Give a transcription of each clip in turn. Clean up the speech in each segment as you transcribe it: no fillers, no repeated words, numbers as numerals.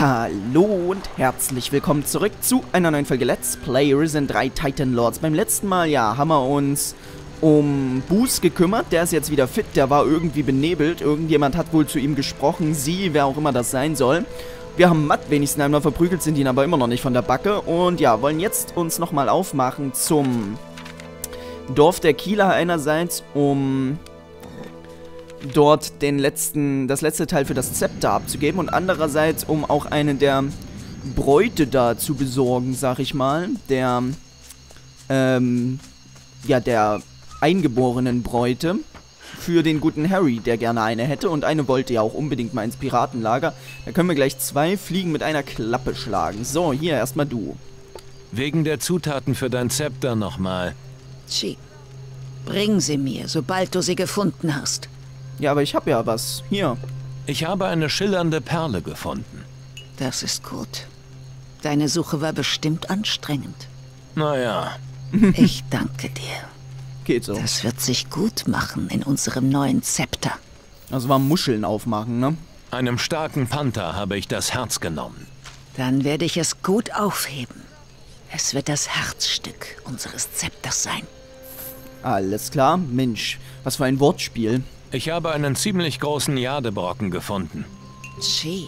Hallo und herzlich willkommen zurück zu einer neuen Folge Let's Play Risen 3 Titan Lords. Beim letzten Mal, ja, haben wir uns um Boos gekümmert. Der ist jetzt wieder fit, der war irgendwie benebelt. Irgendjemand hat wohl zu ihm gesprochen, sie, wer auch immer das sein soll. Wir haben Matt wenigstens einmal verprügelt, sind ihn aber immer noch nicht von der Backe. Und ja, wollen jetzt uns nochmal aufmachen zum Dorf der Kieler einerseits, um dort das letzte Teil für das Zepter abzugeben und andererseits, um auch eine der Bräute da zu besorgen, sag ich mal, der eingeborenen Bräute für den guten Harry, der gerne eine hätte und eine wollte ja auch unbedingt mal ins Piratenlager. Da können wir gleich 2 Fliegen mit einer Klappe schlagen. So, hier erstmal du. Wegen der Zutaten für dein Zepter nochmal. Chi, bring sie mir, sobald du sie gefunden hast. Ja, aber ich habe ja was. Hier. Ich habe eine schillernde Perle gefunden. Das ist gut. Deine Suche war bestimmt anstrengend. Naja. Ich danke dir. Geht so. Das wird sich gut machen in unserem neuen Zepter. Also war Muscheln aufmachen, ne? Einem starken Panther habe ich das Herz genommen. Dann werde ich es gut aufheben. Es wird das Herzstück unseres Zepters sein. Alles klar. Mensch, was für ein Wortspiel. Ich habe einen ziemlich großen Jadebrocken gefunden. Chi,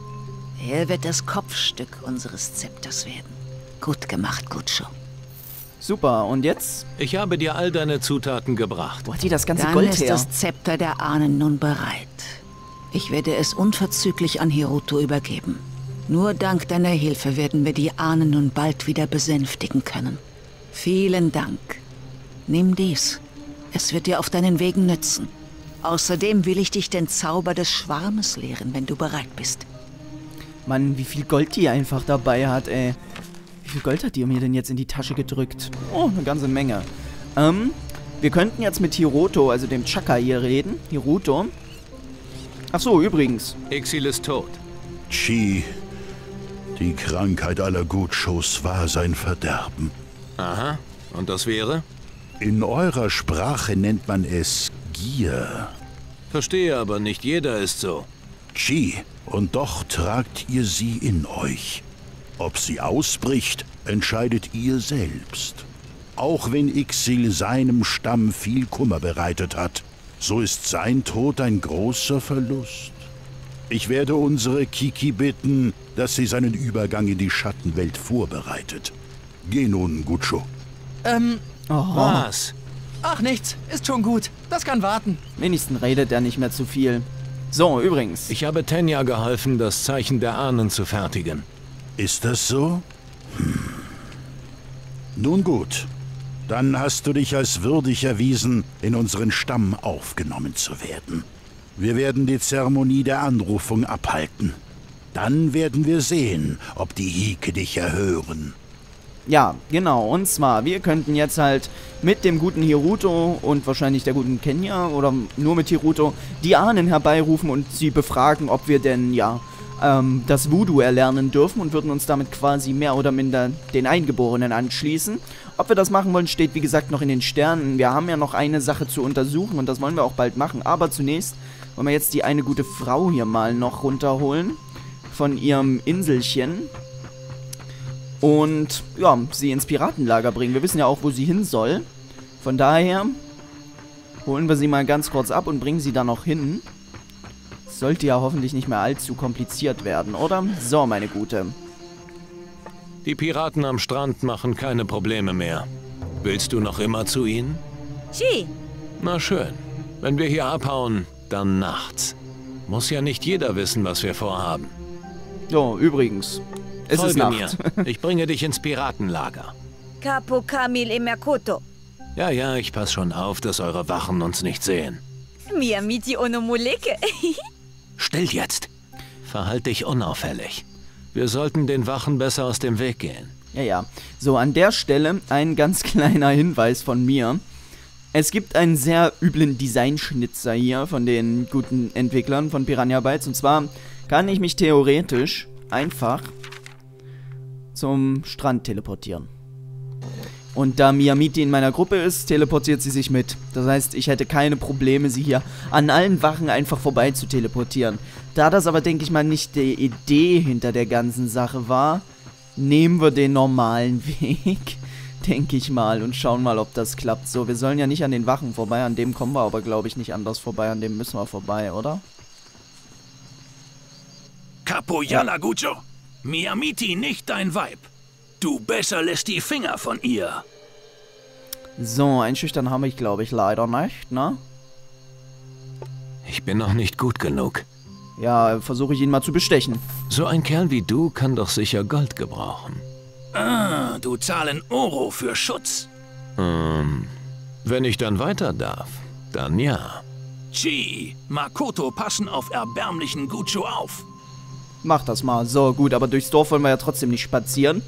er wird das Kopfstück unseres Zepters werden. Gut gemacht, Gutscho. Super, und jetzt? Ich habe dir all deine Zutaten gebracht. Wo hat die das ganze Dann Gold ist her? das Zepter der Ahnen nun bereit. Ich werde es unverzüglich an Hiruto übergeben. Nur dank deiner Hilfe werden wir die Ahnen nun bald wieder besänftigen können. Vielen Dank. Nimm dies. Es wird dir auf deinen Wegen nützen. Außerdem will ich dich den Zauber des Schwarmes lehren, wenn du bereit bist. Mann, wie viel Gold die einfach dabei hat, ey. Wie viel Gold hat die mir denn jetzt in die Tasche gedrückt? Oh, eine ganze Menge. Wir könnten jetzt mit Hiruto, also dem Chaka hier reden. Hiruto. Ach so, übrigens. Ixil ist tot. Chi, die Krankheit aller Gutschos war sein Verderben. Aha. Und das wäre? In eurer Sprache nennt man es Gier. Verstehe, aber nicht jeder ist so. Chi, und doch tragt ihr sie in euch. Ob sie ausbricht, entscheidet ihr selbst. Auch wenn Ixil seinem Stamm viel Kummer bereitet hat, so ist sein Tod ein großer Verlust. Ich werde unsere Kiki bitten, dass sie seinen Übergang in die Schattenwelt vorbereitet. Geh nun, Gutscho. Oh, Was? Ach, nichts. Ist schon gut. Das kann warten. wenigstens redet er nicht mehr zu viel. So, übrigens. Ich habe Tenya geholfen, das Zeichen der Ahnen zu fertigen. Ist das so? Nun gut. Dann hast du dich als würdig erwiesen, in unseren Stamm aufgenommen zu werden. Wir werden die Zeremonie der Anrufung abhalten. Dann werden wir sehen, ob die Hike dich erhören. Ja, genau. Und zwar, wir könnten jetzt halt mit dem guten Hiruto und wahrscheinlich der guten Kenya oder nur mit Hiruto die Ahnen herbeirufen und sie befragen, ob wir denn, ja, das Voodoo erlernen dürfen und würden uns damit quasi mehr oder minder den Eingeborenen anschließen. Ob wir das machen wollen, steht wie gesagt noch in den Sternen. Wir haben ja noch eine Sache zu untersuchen und das wollen wir auch bald machen. Aber zunächst wollen wir jetzt die eine gute Frau hier mal noch runterholen von ihrem Inselchen. Und, ja, sie ins Piratenlager bringen. Wir wissen ja auch, wo sie hin soll. Von daher holen wir sie mal ganz kurz ab und bringen sie da noch hin. Sollte ja hoffentlich nicht mehr allzu kompliziert werden, oder? So, meine Gute. Die Piraten am Strand machen keine Probleme mehr. Willst du noch immer zu ihnen? Chi, Na schön. Wenn wir hier abhauen, dann nachts. Muss ja nicht jeder wissen, was wir vorhaben. So, übrigens. Es ist Folge Nacht. mir. Ich bringe dich ins Piratenlager. Capo Camil e Makoto. Ja, ich pass schon auf, dass eure Wachen uns nicht sehen. Mi amiti onomoleke. Still jetzt! Verhalt dich unauffällig. Wir sollten den Wachen besser aus dem Weg gehen. Ja. So, an der Stelle ein ganz kleiner Hinweis von mir. Es gibt einen sehr üblen Designschnitzer hier von den guten Entwicklern von Piranha Bytes. Und zwar kann ich mich theoretisch einfach zum Strand teleportieren. Und da Miyamiti in meiner Gruppe ist, teleportiert sie sich mit. Das heißt, ich hätte keine Probleme, sie hier an allen Wachen einfach vorbei zu teleportieren. Da das aber, denke ich mal, nicht die Idee hinter der ganzen Sache war, nehmen wir den normalen Weg, denke ich mal, und schauen mal, ob das klappt. So, wir sollen ja nicht an den Wachen vorbei, an dem kommen wir aber, glaube ich, nicht anders vorbei, an dem müssen wir vorbei, oder? Capo Yalagucho, Miamiti nicht dein Weib. Du besser lässt die Finger von ihr. So, einschüchtern habe ich, glaube ich, leider nicht, ne? Ich bin noch nicht gut genug. Ja, versuche ich ihn mal zu bestechen. So ein Kerl wie du kann doch sicher Gold gebrauchen. Ah, du zahlen Oro für Schutz. Wenn ich dann weiter darf, dann ja. Chi, Makoto passen auf erbärmlichen Gucho auf. Mach das mal. So, gut, aber durchs Dorf wollen wir ja trotzdem nicht spazieren.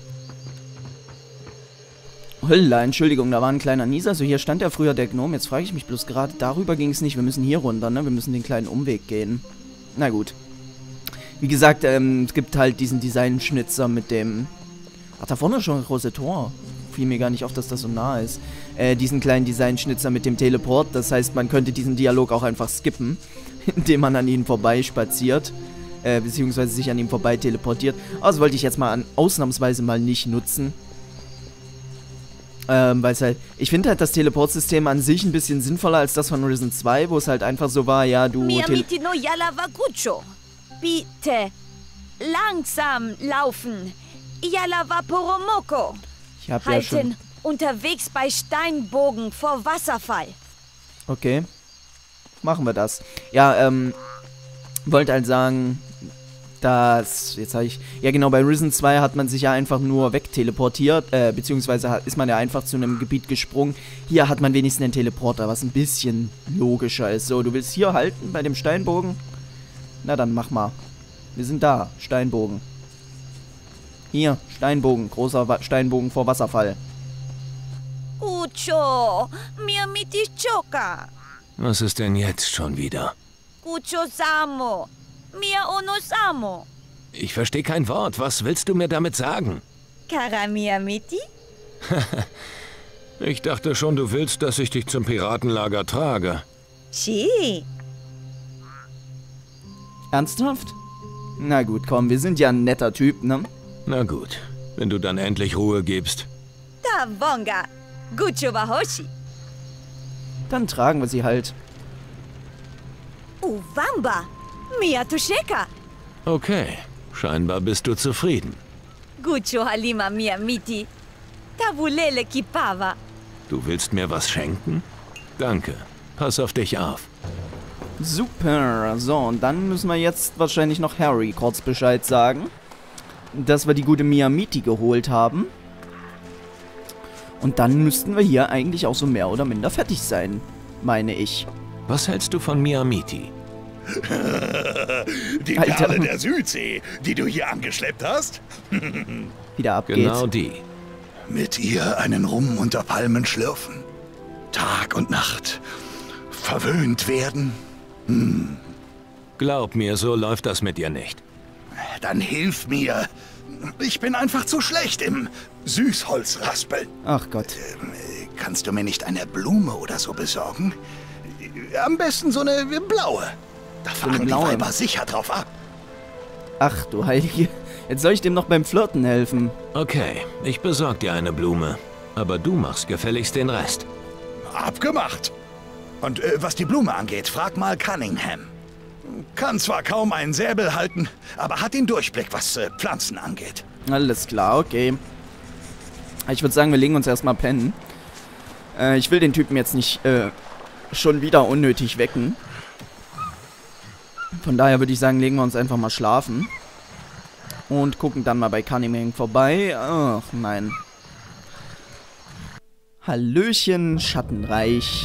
Hölla, Entschuldigung, da war ein kleiner Nieser. So, hier stand ja früher der Gnome. Jetzt frage ich mich bloß gerade, darüber ging es nicht. Wir müssen hier runter, ne? Wir müssen den kleinen Umweg gehen. Na gut. Wie gesagt, es gibt halt diesen Designschnitzer mit dem... Ach, da vorne ist schon ein großes Tor. Fiel mir gar nicht auf, dass das so nah ist. Diesen kleinen Designschnitzer mit dem Teleport. Das heißt, man könnte diesen Dialog auch einfach skippen, indem man an ihnen vorbeispaziert. Beziehungsweise sich an ihm vorbei teleportiert. Aber das wollte ich jetzt mal ausnahmsweise mal nicht nutzen. Weil es halt, ich finde halt das Teleportsystem an sich ein bisschen sinnvoller als das von Risen 2, wo es halt einfach so war, ja, du... Miamiti no Yalawagucho. Bitte langsam laufen. Yalawaporomoko. Ich hab ja schon... Halten unterwegs bei Steinbogen vor Wasserfall. Okay. Machen wir das. Ja, wollte halt sagen, dass... Jetzt habe ich... Ja genau, bei Risen 2 hat man sich ja einfach nur wegteleportiert, beziehungsweise ist man ja einfach zu einem Gebiet gesprungen. Hier hat man wenigstens einen Teleporter, was ein bisschen logischer ist. So, du willst hier halten bei dem Steinbogen? Na dann mach mal. Wir sind da, Steinbogen. Hier, Steinbogen, großer Steinbogen vor Wasserfall. Gucho, Miamiti choka. Was ist denn jetzt schon wieder? Gucho samo. Mia ono samo. Ich verstehe kein Wort. Was willst du mir damit sagen? Kara Miamiti? Ich dachte schon, du willst, dass ich dich zum Piratenlager trage. Chi. Ernsthaft? Na gut, komm, wir sind ja ein netter Typ, ne? Na gut, wenn du dann endlich Ruhe gibst. Da bonga. Gucho Bahoshi. Dann tragen wir sie halt. Uwamba. Mia Tusheka. Okay, scheinbar bist du zufrieden. Gucho Halima Miamiti. Tabulele Kipava. Du willst mir was schenken? Danke. Pass auf dich auf. Super. So, und dann müssen wir jetzt wahrscheinlich noch Harry kurz Bescheid sagen, dass wir die gute Miamiti geholt haben. Und dann müssten wir hier eigentlich auch so mehr oder minder fertig sein, meine ich. Was hältst du von Miamiti? Die Alter. Perle der Südsee, die du hier angeschleppt hast? Wieder ab Genau geht's. die. Mit ihr einen Rum unter Palmen schlürfen. Tag und Nacht. Verwöhnt werden. Glaub mir, so läuft das mit dir nicht. Dann hilf mir. Ich bin einfach zu schlecht im Süßholzraspeln. Ach Gott. Kannst du mir nicht eine Blume oder so besorgen? Am besten so eine blaue. Da fahren die blaue? Weiber sicher drauf ab. Ach du Heilige. Jetzt soll ich dem noch beim Flirten helfen. Okay, ich besorg dir eine Blume. Aber du machst gefälligst den Rest. Abgemacht. Und was die Blume angeht, frag mal Cunningham. Kann zwar kaum einen Säbel halten, aber hat den Durchblick, was Pflanzen angeht. Alles klar, okay. Ich würde sagen, wir legen uns erstmal pennen. Ich will den Typen jetzt nicht schon wieder unnötig wecken. Von daher würde ich sagen, legen wir uns einfach mal schlafen. Und gucken dann mal bei Cunningham vorbei. Ach nein. Hallöchen, Schattenreich.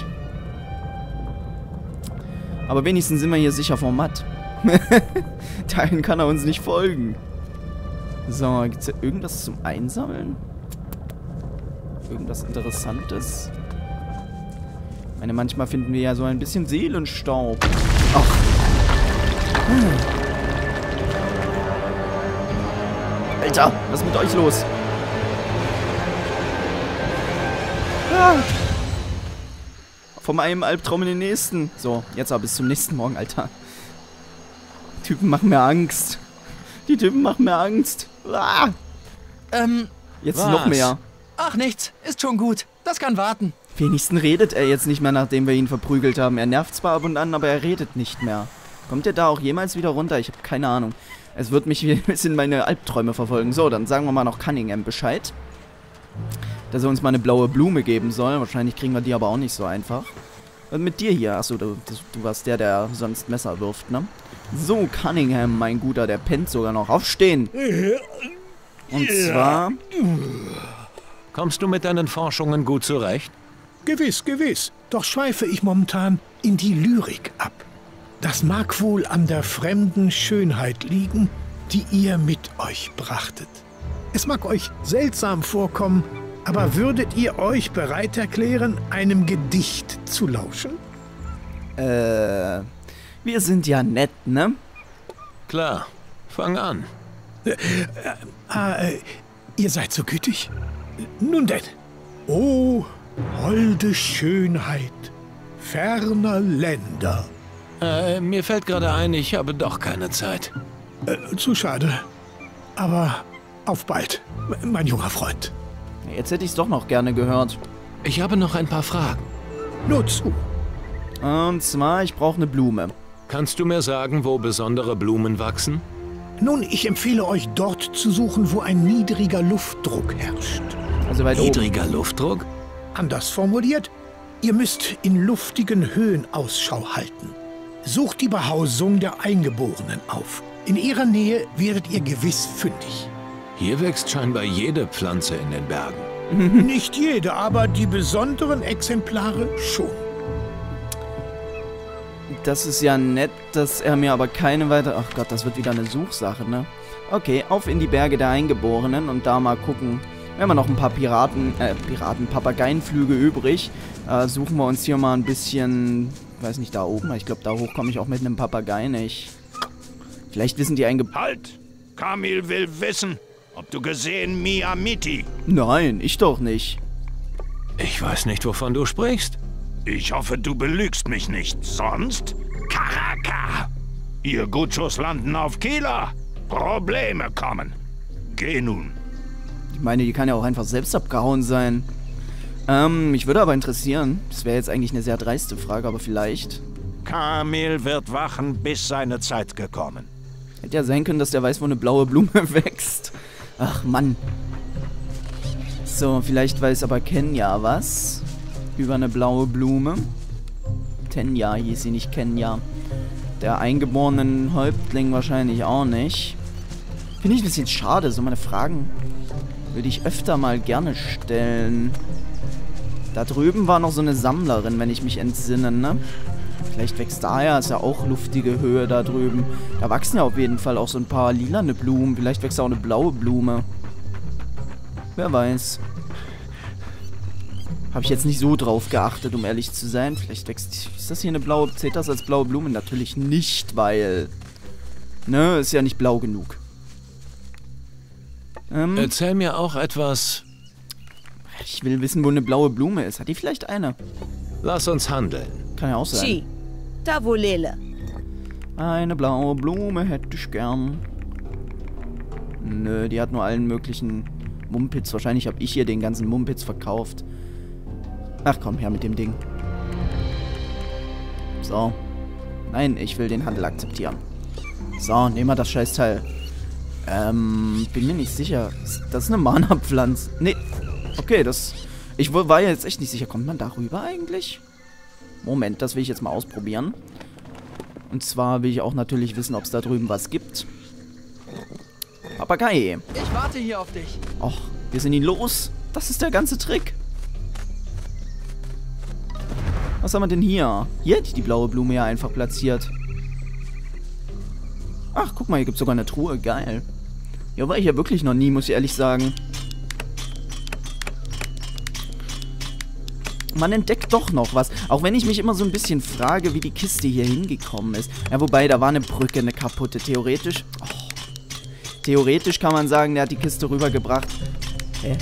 Aber wenigstens sind wir hier sicher vom Matt. Dahin kann er uns nicht folgen. So, gibt es hier irgendwas zum Einsammeln? Irgendwas Interessantes? Ich meine, manchmal finden wir ja so ein bisschen Seelenstaub. Ach. Alter, was ist mit euch los? Ah. Von einem Albtraum in den nächsten. So, jetzt aber bis zum nächsten Morgen, Alter. Typen machen mir Angst. Die Typen machen mir Angst. Ah. Jetzt Was? noch mehr. Ach, nichts. Ist schon gut. Das kann warten. Wenigstens redet er jetzt nicht mehr, nachdem wir ihn verprügelt haben. Er nervt zwar ab und an, aber er redet nicht mehr. Kommt er da auch jemals wieder runter? Ich habe keine Ahnung. Es wird mich ein bisschen meine Albträume verfolgen. So, dann sagen wir mal noch Cunningham Bescheid. Dass er uns mal eine blaue Blume geben soll. Wahrscheinlich kriegen wir die aber auch nicht so einfach. Und mit dir hier. Achso, du warst der sonst Messer wirft, ne? So, Cunningham, mein Guter, der pennt sogar noch. Aufstehen! Und zwar... Kommst du mit deinen Forschungen gut zurecht? Gewiss, gewiss. Doch schweife ich momentan in die Lyrik ab. Das mag wohl an der fremden Schönheit liegen, die ihr mit euch brachtet. Es mag euch seltsam vorkommen, aber würdet ihr euch bereit erklären, einem Gedicht zu lauschen? Wir sind ja nett, ne? Klar, fang an. Ihr seid so gütig. Nun denn. O, holde Schönheit ferner Länder. Mir fällt gerade ein, ich habe doch keine Zeit. Zu schade. Aber auf bald, mein junger Freund. Jetzt hätte ich es doch noch gerne gehört. Ich habe noch ein paar Fragen. Nur zu. Und zwar, ich brauche eine Blume. Kannst du mir sagen, wo besondere Blumen wachsen? Nun, ich empfehle euch dort zu suchen, wo ein niedriger Luftdruck herrscht. Also weit oben. Niedriger Luftdruck? Anders formuliert, ihr müsst in luftigen Höhen Ausschau halten. Sucht die Behausung der Eingeborenen auf. In ihrer Nähe werdet ihr gewiss fündig. Hier wächst scheinbar jede Pflanze in den Bergen. Nicht jede, aber die besonderen Exemplare schon. Das ist ja nett, dass er mir aber keine weitere... Ach Gott, das wird wieder eine Suchsache, ne? Okay, auf in die Berge der Eingeborenen und da mal gucken. Wir haben ja noch ein paar Papageienflüge übrig. Suchen wir uns hier mal ein bisschen... Weiß nicht, da oben. Ich glaube, da hoch komme ich auch mit einem Papagei nicht. Vielleicht wissen die Halt! Kamil will wissen, ob du gesehen Mia Miti. Nein, ich doch nicht. Ich weiß nicht, wovon du sprichst. Ich hoffe, du belügst mich nicht. Sonst? Karaka! Ihr Gutschos landen auf Kieler. Probleme kommen. Geh nun. Ich meine, die kann ja auch einfach selbst abgehauen sein. Mich würde aber interessieren, das wäre jetzt eigentlich eine sehr dreiste Frage, aber vielleicht... Kamil wird wachen, bis seine Zeit gekommen. Hätte ja sein können, dass der weiß, wo eine blaue Blume wächst. Ach, Mann. So, vielleicht weiß aber Kenya was über eine blaue Blume. Tenya hieß sie, nicht Kenya. Der eingeborenen Häuptling wahrscheinlich auch nicht. Finde ich ein bisschen schade, so meine Fragen würde ich öfter mal gerne stellen. Da drüben war noch so eine Sammlerin, wenn ich mich entsinne, ne? Vielleicht wächst da ja, ist ja auch luftige Höhe da drüben. Da wachsen ja auf jeden Fall auch so ein paar lilane Blumen. Vielleicht wächst auch eine blaue Blume. Wer weiß. Habe ich jetzt nicht so drauf geachtet, um ehrlich zu sein. Vielleicht wächst... Ist das hier eine blaue... Zählt das als blaue Blume? Natürlich nicht, weil... Ne, ist ja nicht blau genug. Erzähl mir auch etwas... Ich will wissen, wo eine blaue Blume ist. Hat die vielleicht eine? Lass uns handeln. Kann ja auch sein. Chi, Tavolele. Eine blaue Blume hätte ich gern. Nö, die hat nur allen möglichen Mumpitz. Wahrscheinlich habe ich hier den ganzen Mumpitz verkauft. Ach komm, her mit dem Ding. So. Nein, ich will den Handel akzeptieren. So, nehmen wir das Scheißteil. Bin mir nicht sicher. Das ist eine Mana-Pflanze. Nee. Okay, das... Ich war ja jetzt echt nicht sicher. Kommt man da rüber eigentlich? Moment, das will ich jetzt mal ausprobieren. Und zwar will ich auch natürlich wissen, ob es da drüben was gibt. Papagei. Ich warte hier auf dich. Och, wir sind ihn los. Das ist der ganze Trick. Was haben wir denn hier? Hier hätte ich die blaue Blume ja einfach platziert. Ach, guck mal, hier gibt es sogar eine Truhe. Geil. Ja, war ich ja wirklich noch nie, muss ich ehrlich sagen. Man entdeckt doch noch was. Auch wenn ich mich immer so ein bisschen frage, wie die Kiste hier hingekommen ist. Ja, wobei, da war eine Brücke, eine kaputte. Theoretisch... Oh. Theoretisch kann man sagen, der hat die Kiste rübergebracht. Hä?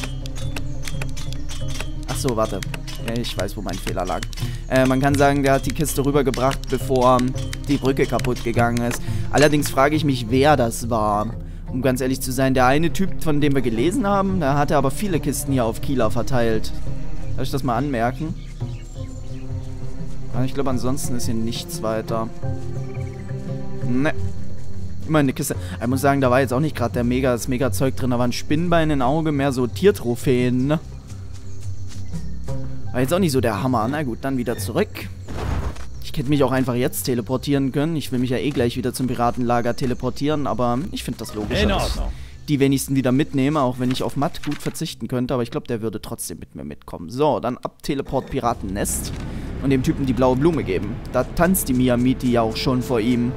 Achso, warte. Ich weiß, wo mein Fehler lag. Man kann sagen, der hat die Kiste rübergebracht, bevor die Brücke kaputt gegangen ist. Allerdings frage ich mich, wer das war. Um ganz ehrlich zu sein, der eine Typ, von dem wir gelesen haben, der hatte aber viele Kisten hier auf Kieler verteilt. Darf ich das mal anmerken? Aber ich glaube, ansonsten ist hier nichts weiter. Ne. Immer eine Kiste. Ich muss sagen, da war jetzt auch nicht gerade das Mega-Zeug drin. Da war ein Spinnbein im Auge, mehr so Tiertrophäen, ne? War jetzt auch nicht so der Hammer. Na gut, dann wieder zurück. Ich hätte mich auch einfach jetzt teleportieren können. Ich will mich ja eh gleich wieder zum Piratenlager teleportieren, aber ich finde das logisch. In Ordnung. Die wenigsten wieder mitnehme, auch wenn ich auf Matt gut verzichten könnte, aber ich glaube, der würde trotzdem mit mir mitkommen. So, dann ab Teleport Piratennest und dem Typen die blaue Blume geben. Da tanzt die Miyamiti ja auch schon vor ihm.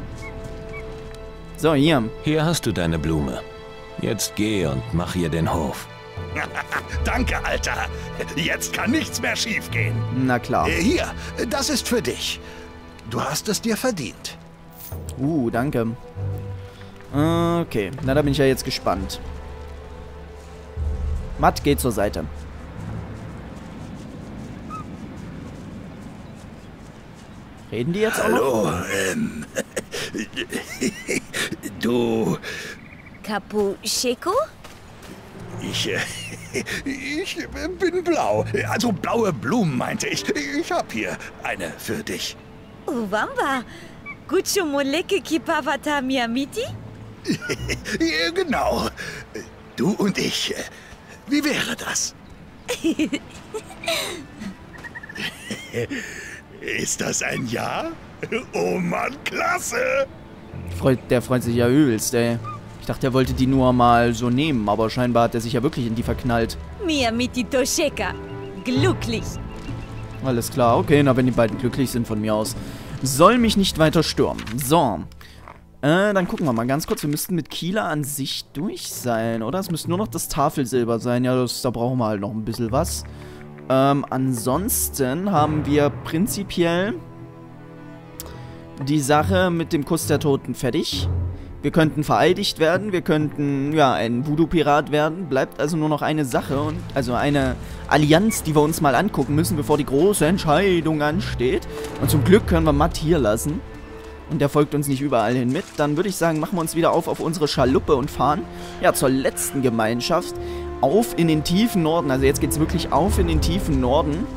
So, hier. Hier hast du deine Blume. Jetzt geh und mach ihr den Hof. Danke, Alter. Jetzt kann nichts mehr schiefgehen. Na klar. Hier, das ist für dich. Du hast es dir verdient. Danke. Okay, na da bin ich ja jetzt gespannt. Matt, geht zur Seite. Reden die jetzt auch noch? Hallo, du... Capucheco? Ich bin blau. Also blaue Blumen, meinte ich. Ich hab hier eine für dich. Uwamba. Gucho moleke kipavata Miyamiti? Genau. Du und ich. Wie wäre das? Ist das ein Ja? Oh Mann, klasse! Der freut sich ja übelst, ey. Ich dachte, er wollte die nur mal so nehmen, aber scheinbar hat er sich ja wirklich in die verknallt. Miyamiti Tosheka. Glücklich. Alles klar, okay, na wenn die beiden glücklich sind von mir aus. Soll mich nicht weiter stören. So. Dann gucken wir mal ganz kurz. Wir müssten mit Kieler an sich durch sein, oder? Es müsste nur noch das Tafelsilber sein. Ja, da brauchen wir halt noch ein bisschen was. Ansonsten haben wir prinzipiell die Sache mit dem Kuss der Toten fertig. Wir könnten vereidigt werden, wir könnten, ja, ein Voodoo-Pirat werden. Bleibt also nur noch eine Sache, und also eine Allianz, die wir uns mal angucken müssen, bevor die große Entscheidung ansteht. Und zum Glück können wir Matt hier lassen. Und der folgt uns nicht überall hin mit. Dann würde ich sagen, machen wir uns wieder auf unsere Schaluppe und fahren, ja, zur letzten Gemeinschaft. Auf in den tiefen Norden, also jetzt geht's wirklich auf in den tiefen Norden.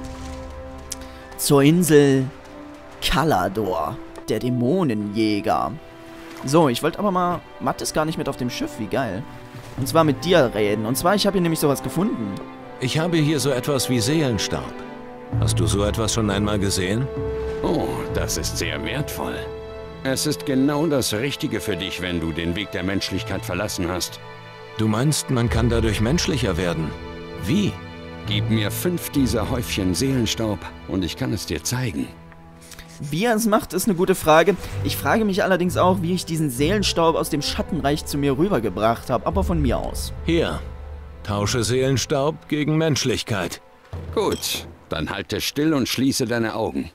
Zur Insel Calador, der Dämonenjäger. So, ich wollte aber mal... Matt ist gar nicht mit auf dem Schiff, wie geil. Und zwar mit dir reden. Und zwar, ich habe hier nämlich sowas gefunden. Ich habe hier so etwas wie Seelenstaub. Hast du so etwas schon einmal gesehen? Oh, das ist sehr wertvoll. Es ist genau das Richtige für dich, wenn du den Weg der Menschlichkeit verlassen hast. Du meinst, man kann dadurch menschlicher werden? Wie? Gib mir 5 dieser Häufchen Seelenstaub und ich kann es dir zeigen. Wie er es macht, ist eine gute Frage. Ich frage mich allerdings auch, wie ich diesen Seelenstaub aus dem Schattenreich zu mir rübergebracht habe, aber von mir aus. Hier, tausche Seelenstaub gegen Menschlichkeit. Gut, dann halte still und schließe deine Augen.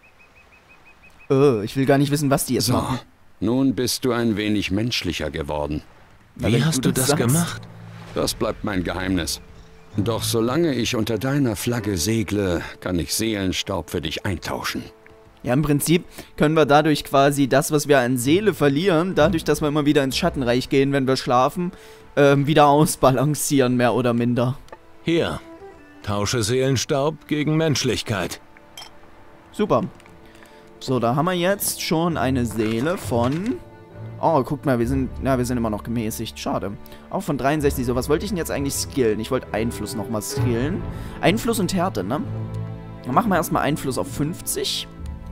Ich will gar nicht wissen, was die jetzt machen. Nun bist du ein wenig menschlicher geworden. Wie hast du das gemacht? Das bleibt mein Geheimnis. Doch solange ich unter deiner Flagge segle, kann ich Seelenstaub für dich eintauschen. Ja, im Prinzip können wir dadurch quasi das, was wir an Seele verlieren, dadurch, dass wir immer wieder ins Schattenreich gehen, wenn wir schlafen, wieder ausbalancieren, mehr oder minder. Hier, tausche Seelenstaub gegen Menschlichkeit. Super. So, da haben wir jetzt schon eine Seele von... Oh, guck mal, wir sind immer noch gemäßigt. Schade. Auch von 63. So, was wollte ich denn jetzt eigentlich skillen? Ich wollte Einfluss nochmal skillen. Einfluss und Härte, ne? Dann machen wir erstmal Einfluss auf 50.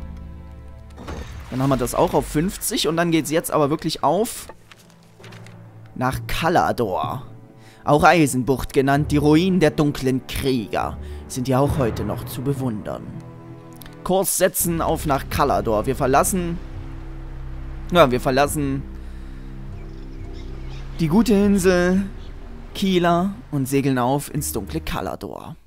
Dann haben wir das auch auf 50. Und dann geht es jetzt aber wirklich auf... nach Calador. Auch Eisenbucht genannt, die Ruinen der dunklen Krieger. Sind ja auch heute noch zu bewundern. Kurs setzen auf nach Calador. Wir verlassen... Ja, wir verlassen die gute Insel Kieler und segeln auf ins dunkle Calador.